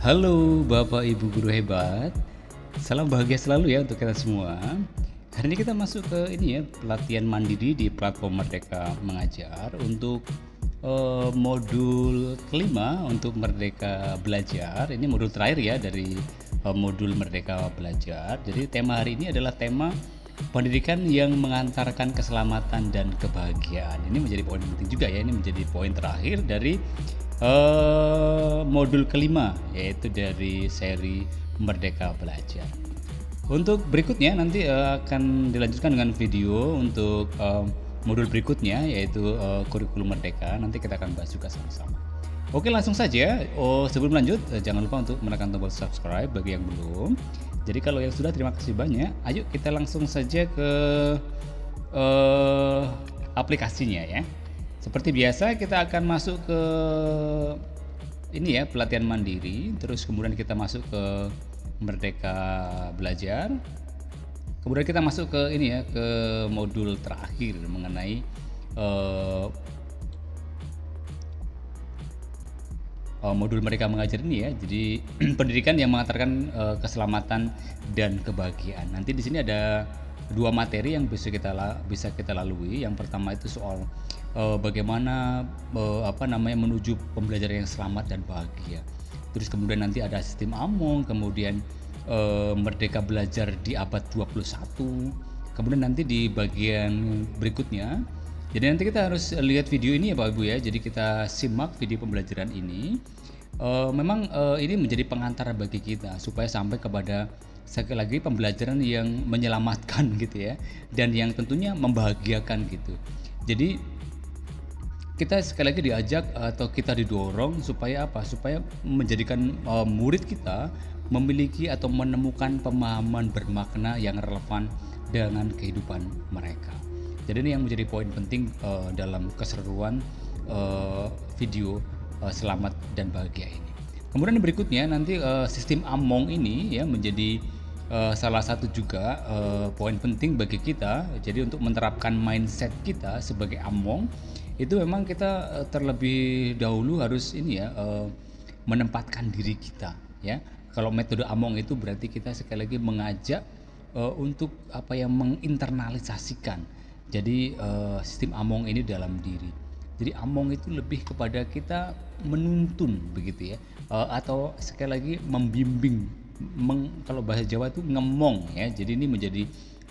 Halo Bapak Ibu guru hebat, salam bahagia selalu ya untuk kita semua. Hari ini kita masuk ke ini ya, pelatihan mandiri di platform Merdeka Mengajar untuk modul kelima untuk Merdeka Belajar. Ini modul terakhir ya dari modul Merdeka Belajar. Jadi tema hari ini adalah tema pendidikan yang mengantarkan keselamatan dan kebahagiaan. Ini menjadi poin penting juga ya, ini menjadi poin terakhir dari modul kelima, yaitu dari seri Merdeka Belajar. Untuk berikutnya nanti akan dilanjutkan dengan video untuk modul berikutnya, yaitu kurikulum Merdeka. Nanti kita akan bahas juga sama-sama. Oke, langsung saja. Sebelum lanjut, jangan lupa untuk menekan tombol subscribe bagi yang belum. Jadi kalau yang sudah, terima kasih banyak. Ayo kita langsung saja ke aplikasinya ya. Seperti biasa kita akan masuk ke ini ya, pelatihan mandiri, terus kemudian kita masuk ke Merdeka Belajar. Kemudian kita masuk ke ini ya, ke modul terakhir mengenai modul Merdeka Mengajar ini ya. Jadi pendidikan yang mengantarkan keselamatan dan kebahagiaan. Nanti di sini ada dua materi yang bisa kita lalui. Yang pertama itu soal bagaimana menuju pembelajaran yang selamat dan bahagia. Terus kemudian nanti ada sistem Among, kemudian Merdeka Belajar di abad 21. Kemudian nanti di bagian berikutnya, jadi nanti kita harus lihat video ini ya Bapak Ibu ya. Jadi kita simak video pembelajaran ini. Memang ini menjadi pengantar bagi kita supaya sampai kepada sekali lagi pembelajaran yang menyelamatkan gitu ya, dan yang tentunya membahagiakan gitu. Jadi kita sekali lagi diajak atau kita didorong supaya apa? Supaya menjadikan murid kita memiliki atau menemukan pemahaman bermakna yang relevan dengan kehidupan mereka. Jadi ini yang menjadi poin penting dalam keseruan video selamat dan bahagia ini. Kemudian berikutnya nanti sistem Among ini ya menjadi salah satu juga poin penting bagi kita. Jadi untuk menerapkan mindset kita sebagai Among itu memang kita terlebih dahulu harus ini ya, menempatkan diri kita ya. Kalau metode Among itu berarti kita sekali lagi mengajak untuk menginternalisasikan. Jadi sistem Among ini dalam diri. Jadi Among itu lebih kepada kita menuntun begitu ya, atau sekali lagi membimbing, kalau bahasa Jawa itu ngemong ya. Jadi ini menjadi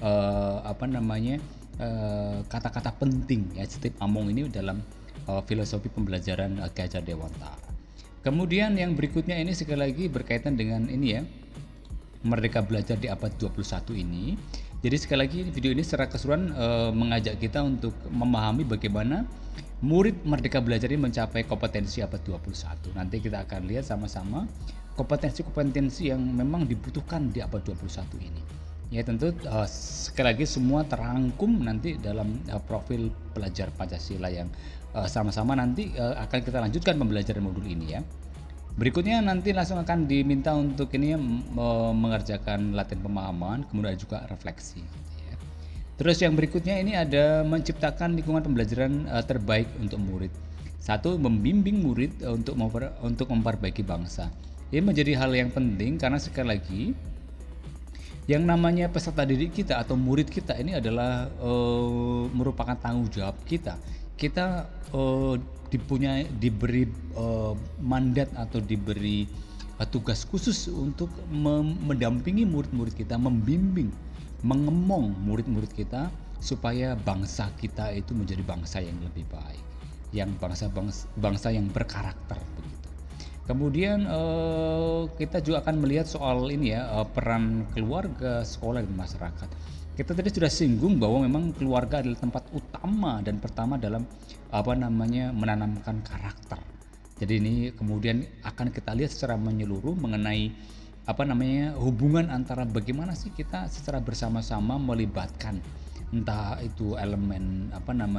kata-kata penting ya, sistem Among ini dalam filosofi pembelajaran Ki Hajar Dewantara. Kemudian yang berikutnya ini sekali lagi berkaitan dengan ini ya, Merdeka Belajar di abad 21 ini. Jadi sekali lagi video ini secara keseluruhan mengajak kita untuk memahami bagaimana murid Merdeka Belajar ini mencapai kompetensi abad 21. Nanti kita akan lihat sama-sama kompetensi-kompetensi yang memang dibutuhkan di abad 21 ini. Ya tentu sekali lagi semua terangkum nanti dalam profil pelajar Pancasila yang sama-sama nanti akan kita lanjutkan pembelajaran modul ini ya. Berikutnya nanti langsung akan diminta untuk ini mengerjakan latihan pemahaman, kemudian juga refleksi. Ya. Terus yang berikutnya ini ada menciptakan lingkungan pembelajaran terbaik untuk murid. Satu, membimbing murid untuk memperbaiki bangsa. Ini menjadi hal yang penting karena sekali lagi yang namanya peserta didik kita atau murid kita ini adalah merupakan tanggung jawab kita. Kita diberi mandat atau diberi tugas khusus untuk mendampingi murid-murid kita, membimbing, mengemong murid-murid kita supaya bangsa kita itu menjadi bangsa yang lebih baik, yang bangsa yang berkarakter begitu. Kemudian kita juga akan melihat soal ini ya, peran keluarga, sekolah dan masyarakat. Kita tadi sudah singgung bahwa memang keluarga adalah tempat utama dan pertama dalam menanamkan karakter. Jadi ini kemudian akan kita lihat secara menyeluruh mengenai hubungan antara bagaimana sih kita secara bersama-sama melibatkan entah itu elemen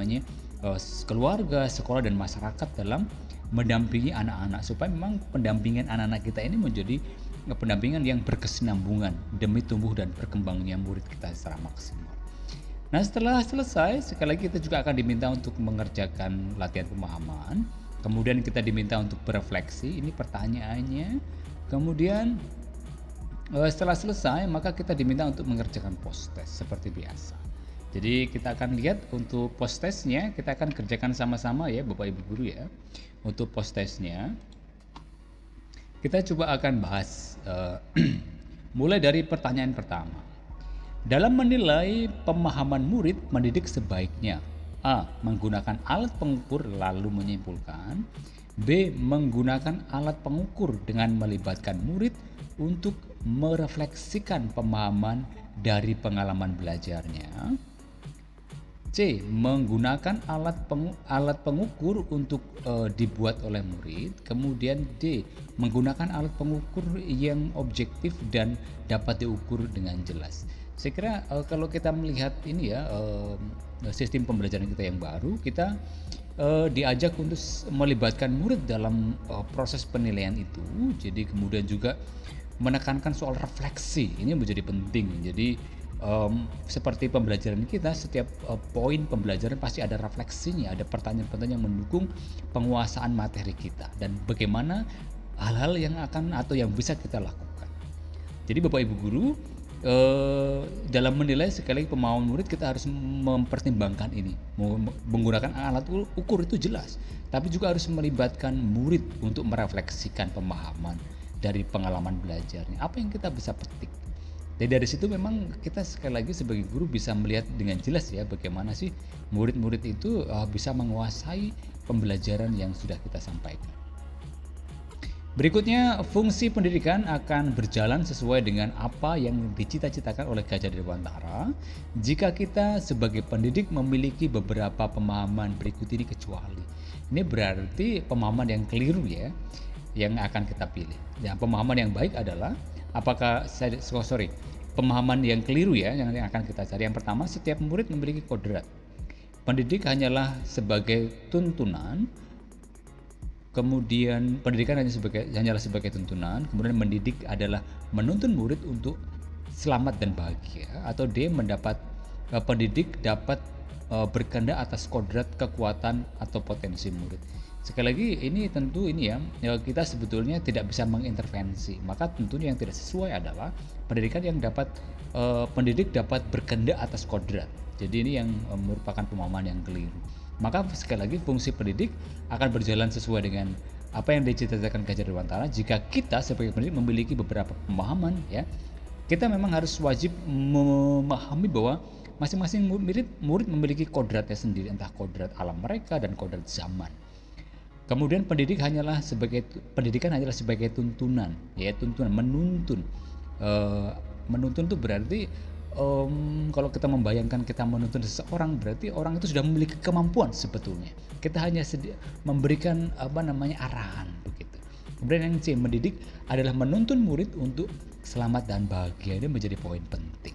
keluarga, sekolah dan masyarakat dalam mendampingi anak-anak supaya memang pendampingan anak-anak kita ini menjadi pendampingan yang berkesinambungan demi tumbuh dan berkembangnya murid kita secara maksimal. Nah setelah selesai sekali lagi kita juga akan diminta untuk mengerjakan latihan pemahaman, kemudian kita diminta untuk berefleksi. Ini pertanyaannya, Kemudian setelah selesai maka kita diminta untuk mengerjakan post test seperti biasa. Jadi kita akan lihat untuk post testnya, kita akan kerjakan sama-sama ya Bapak Ibu guru ya. Untuk post testnya kita coba akan bahas mulai dari pertanyaan pertama. Dalam menilai pemahaman murid mendidik sebaiknya A. Menggunakan alat pengukur lalu menyimpulkan. B. Menggunakan alat pengukur dengan melibatkan murid untuk merefleksikan pemahaman dari pengalaman belajarnya. C. Menggunakan alat pengukur untuk dibuat oleh murid. Kemudian D. Menggunakan alat pengukur yang objektif dan dapat diukur dengan jelas. Saya kira kalau kita melihat ini ya sistem pembelajaran kita yang baru, kita diajak untuk melibatkan murid dalam proses penilaian itu. Jadi kemudian juga menekankan soal refleksi, ini menjadi penting. Jadi seperti pembelajaran kita, setiap poin pembelajaran pasti ada refleksinya, ada pertanyaan-pertanyaan yang mendukung penguasaan materi kita dan bagaimana hal-hal yang akan atau yang bisa kita lakukan. Jadi Bapak Ibu guru, dalam menilai sekali lagi pemahaman murid kita harus mempertimbangkan ini. Menggunakan alat ukur itu jelas, tapi juga harus melibatkan murid untuk merefleksikan pemahaman dari pengalaman belajarnya. Apa yang kita bisa petik? Dari situ memang kita sekali lagi sebagai guru bisa melihat dengan jelas ya bagaimana sih murid-murid itu bisa menguasai pembelajaran yang sudah kita sampaikan. Berikutnya, fungsi pendidikan akan berjalan sesuai dengan apa yang dicita-citakan oleh Gajah Dewantara jika kita sebagai pendidik memiliki beberapa pemahaman berikut ini kecuali. Ini berarti pemahaman yang keliru ya, yang akan kita pilih. Ya, pemahaman yang baik adalah pemahaman yang keliru ya yang akan kita cari. Yang pertama, setiap murid memiliki kodrat. Pendidik hanyalah sebagai tuntunan. Kemudian pendidikan hanyalah sebagai tuntunan. Kemudian mendidik adalah menuntun murid untuk selamat dan bahagia. Atau D, pendidik dapat berkehendak atas kodrat, kekuatan atau potensi murid. Sekali lagi ini tentu ini ya kita sebetulnya tidak bisa mengintervensi. Maka tentunya yang tidak sesuai adalah pendidik dapat berkehendak atas kodrat. Jadi ini yang merupakan pemahaman yang keliru. Maka sekali lagi fungsi pendidik akan berjalan sesuai dengan apa yang dicita-citakan Gajah Dewantara. Jika kita sebagai pendidik memiliki beberapa pemahaman ya, kita memang harus wajib memahami bahwa masing-masing murid memiliki kodratnya sendiri, entah kodrat alam mereka dan kodrat zaman. Kemudian pendidikan hanyalah sebagai tuntunan, ya tuntunan, menuntun. Menuntun itu berarti kalau kita membayangkan kita menuntun seseorang, berarti orang itu sudah memiliki kemampuan sebetulnya. Kita hanya memberikan arahan begitu. Kemudian yang C, mendidik adalah menuntun murid untuk selamat dan bahagia. Ini menjadi poin penting.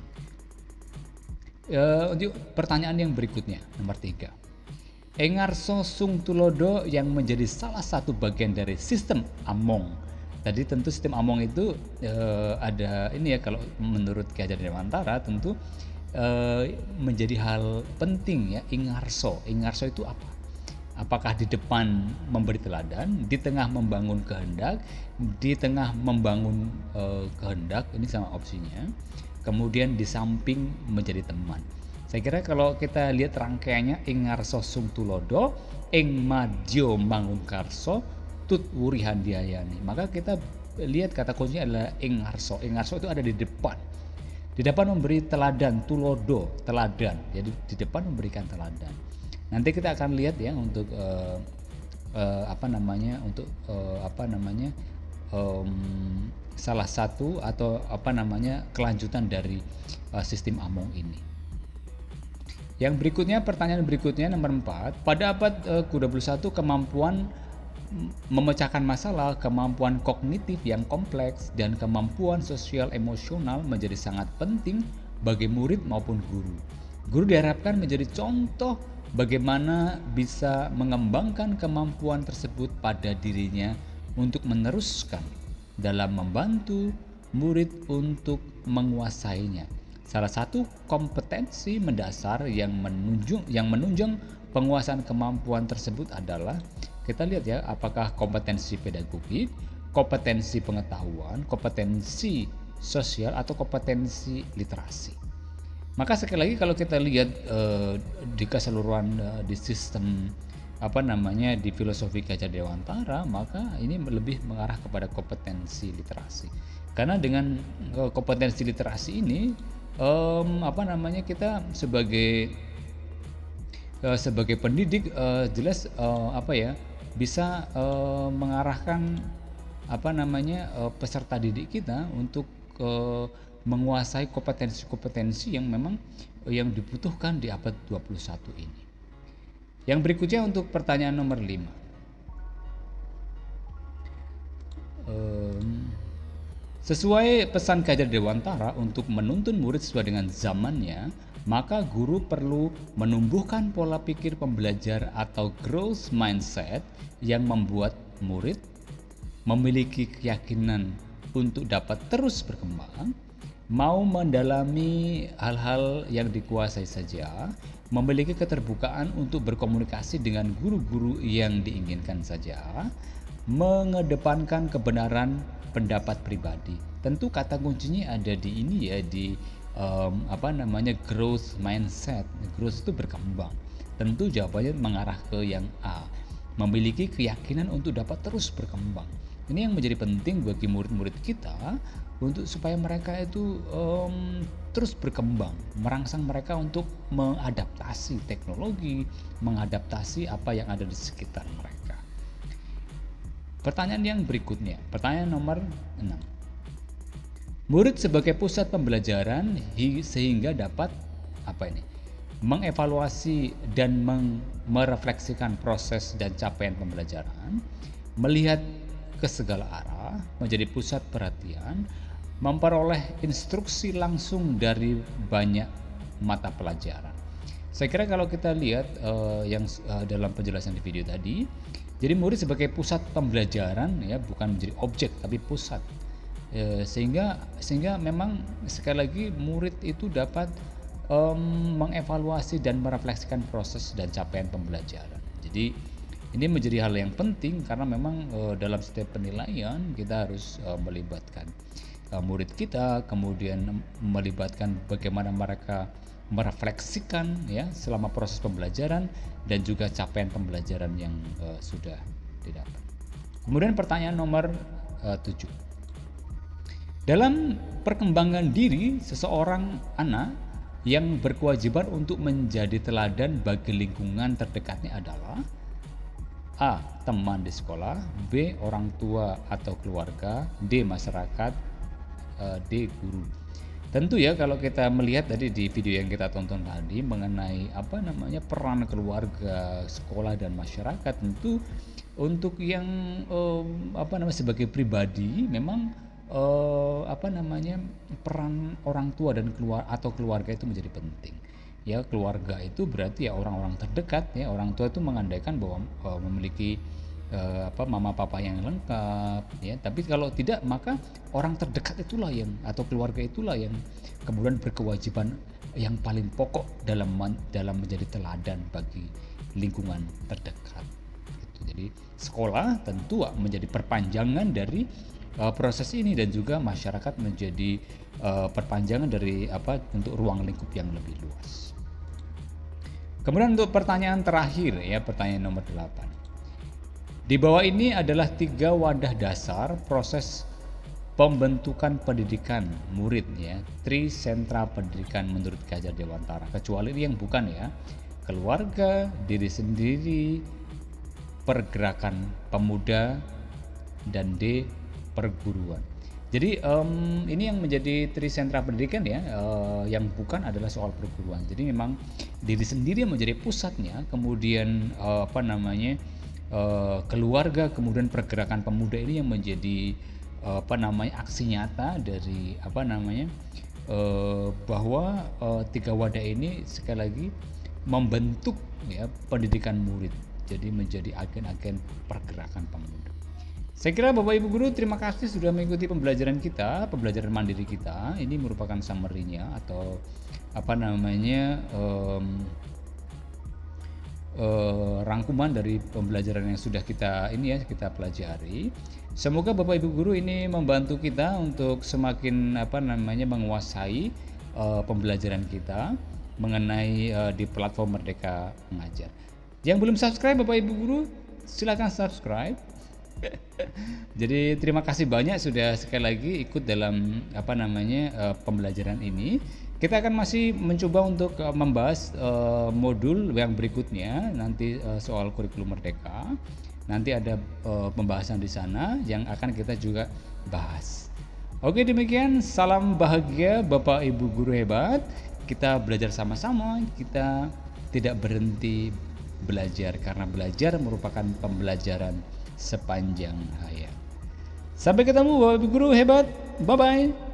Untuk pertanyaan yang berikutnya, nomor 3. Engarso Sung Tulodo yang menjadi salah satu bagian dari sistem Among. Tadi tentu sistem Among itu ada ini ya, kalau menurut Gajah Dewantara tentu menjadi hal penting ya. Ingarso itu apa? Apakah di depan memberi teladan, di tengah membangun kehendak, di tengah membangun kehendak, ini sama opsinya. Kemudian di samping menjadi teman. Saya kira kalau kita lihat rangkaiannya, Ingarso Sung Tulodo, Ing Madyo Mangunkarso, Tut Wurihan Diayani. Maka kita lihat kata kuncinya adalah Ingarso. Ingarso itu ada di depan. Di depan memberi teladan, tulodo, teladan. Jadi di depan memberikan teladan. Nanti kita akan lihat ya untuk salah satu atau kelanjutan dari sistem Among ini. Yang berikutnya, pertanyaan berikutnya nomor 4. Pada abad ke-21 kemampuan memecahkan masalah, kemampuan kognitif yang kompleks, dan kemampuan sosial emosional menjadi sangat penting bagi murid maupun guru. Guru diharapkan menjadi contoh bagaimana bisa mengembangkan kemampuan tersebut pada dirinya untuk meneruskan dalam membantu murid untuk menguasainya. Salah satu kompetensi mendasar yang menunjang penguasaan kemampuan tersebut adalah, kita lihat ya, apakah kompetensi pedagogik, kompetensi pengetahuan, kompetensi sosial atau kompetensi literasi. Maka sekali lagi kalau kita lihat di keseluruhan di sistem di filosofi Gajah Dewantara, maka ini lebih mengarah kepada kompetensi literasi. Karena dengan kompetensi literasi ini kita sebagai pendidik jelas bisa mengarahkan peserta didik kita untuk menguasai kompetensi-kompetensi yang memang yang dibutuhkan di abad 21 ini. Yang berikutnya untuk pertanyaan nomor 5. Sesuai pesan Gajah Dewantara untuk menuntun murid sesuai dengan zamannya, maka guru perlu menumbuhkan pola pikir pembelajar atau growth mindset yang membuat murid memiliki keyakinan untuk dapat terus berkembang, mau mendalami hal-hal yang dikuasai saja, memiliki keterbukaan untuk berkomunikasi dengan guru-guru yang diinginkan saja, mengedepankan kebenaran pendapat pribadi. Tentu kata kuncinya ada di ini ya, di growth mindset. Growth itu berkembang. Tentu jawabannya mengarah ke yang A, memiliki keyakinan untuk dapat terus berkembang. Ini yang menjadi penting bagi murid-murid kita untuk supaya mereka itu terus berkembang, merangsang mereka untuk mengadaptasi teknologi, mengadaptasi apa yang ada di sekitar mereka. Pertanyaan yang berikutnya, pertanyaan nomor 6. Murid sebagai pusat pembelajaran sehingga dapat mengevaluasi dan merefleksikan proses dan capaian pembelajaran, melihat ke segala arah, menjadi pusat perhatian, memperoleh instruksi langsung dari banyak mata pelajaran. Saya kira kalau kita lihat dalam penjelasan di video tadi, jadi murid sebagai pusat pembelajaran ya, bukan menjadi objek tapi pusat. Sehingga memang sekali lagi murid itu dapat mengevaluasi dan merefleksikan proses dan capaian pembelajaran. Jadi ini menjadi hal yang penting karena memang dalam setiap penilaian kita harus melibatkan murid kita, kemudian melibatkan bagaimana mereka merefleksikan ya selama proses pembelajaran dan juga capaian pembelajaran yang sudah didapat. Kemudian pertanyaan nomor 7. Dalam perkembangan diri seseorang anak yang berkewajiban untuk menjadi teladan bagi lingkungan terdekatnya adalah A. Teman di sekolah, B. Orang tua atau keluarga, D. Masyarakat, D. Guru. Tentu ya kalau kita melihat tadi di video yang kita tonton tadi mengenai peran keluarga, sekolah dan masyarakat, tentu untuk yang sebagai pribadi memang peran orang tua dan keluarga itu menjadi penting. Ya, keluarga itu berarti ya orang-orang terdekat ya. Orang tua itu mengandaikan bahwa memiliki mama papa yang lengkap ya, tapi kalau tidak maka orang terdekat itulah yang atau keluarga itulah yang kemudian berkewajiban yang paling pokok dalam menjadi teladan bagi lingkungan terdekat gitu. Jadi sekolah tentu menjadi perpanjangan dari proses ini dan juga masyarakat menjadi perpanjangan dari untuk ruang lingkup yang lebih luas. Kemudian untuk pertanyaan terakhir ya, pertanyaan nomor 8. Di bawah ini adalah 3 wadah dasar proses pembentukan pendidikan murid ya, 3 sentra pendidikan menurut Gajah Dewantara. Kecuali ini yang bukan ya, keluarga, diri sendiri, pergerakan pemuda, dan D. perguruan. Jadi ini yang menjadi 3 sentra pendidikan ya, yang bukan adalah soal perguruan. Jadi memang diri sendiri yang menjadi pusatnya, kemudian keluarga, kemudian pergerakan pemuda ini yang menjadi aksi nyata dari bahwa 3 wadah ini sekali lagi membentuk ya pendidikan murid. Jadi menjadi agen-agen pergerakan pemuda. Saya kira Bapak Ibu Guru terima kasih sudah mengikuti pembelajaran kita, pembelajaran mandiri kita. Ini merupakan summary-nya atau rangkuman dari pembelajaran yang sudah kita pelajari. Semoga Bapak Ibu guru ini membantu kita untuk semakin menguasai pembelajaran kita mengenai di platform Merdeka Mengajar. Yang belum subscribe Bapak Ibu guru, silakan subscribe. Jadi terima kasih banyak sudah sekali lagi ikut dalam pembelajaran ini. Kita akan masih mencoba untuk membahas modul yang berikutnya nanti soal kurikulum Merdeka. Nanti ada pembahasan di sana yang akan kita juga bahas. Oke, demikian salam bahagia Bapak Ibu guru hebat. Kita belajar sama-sama, kita tidak berhenti belajar karena belajar merupakan pembelajaran sepanjang hayat. Sampai ketemu Bapak Ibu guru hebat. Bye bye.